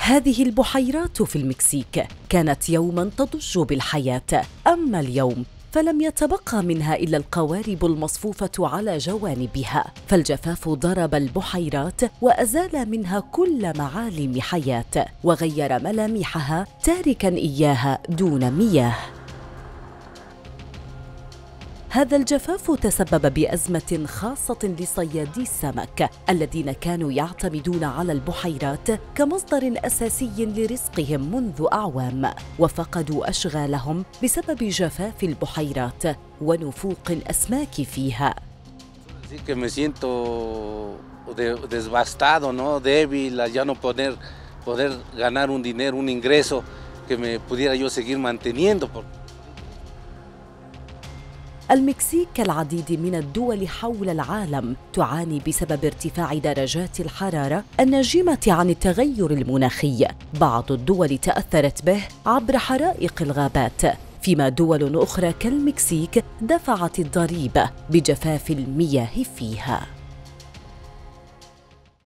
هذه البحيرات في المكسيك كانت يوما تضج بالحياة، أما اليوم فلم يتبقى منها إلا القوارب المصفوفة على جوانبها، فالجفاف ضرب البحيرات وأزال منها كل معالم حياة وغير ملامحها، تاركا إياها دون مياه. هذا الجفاف تسبب بأزمة خاصة لصيادي السمك الذين كانوا يعتمدون على البحيرات كمصدر أساسي لرزقهم منذ أعوام، وفقدوا أشغالهم بسبب جفاف البحيرات ونفوق الأسماك فيها. desbastado, ¿no? Débil, ya no poder ganar un dinero, un ingreso que me pudiera yo seguir manteniendo. المكسيك كالعديد من الدول حول العالم تعاني بسبب ارتفاع درجات الحرارة الناجمة عن التغير المناخي. بعض الدول تأثرت به عبر حرائق الغابات، فيما دول أخرى كالمكسيك دفعت الضريبة بجفاف المياه فيها.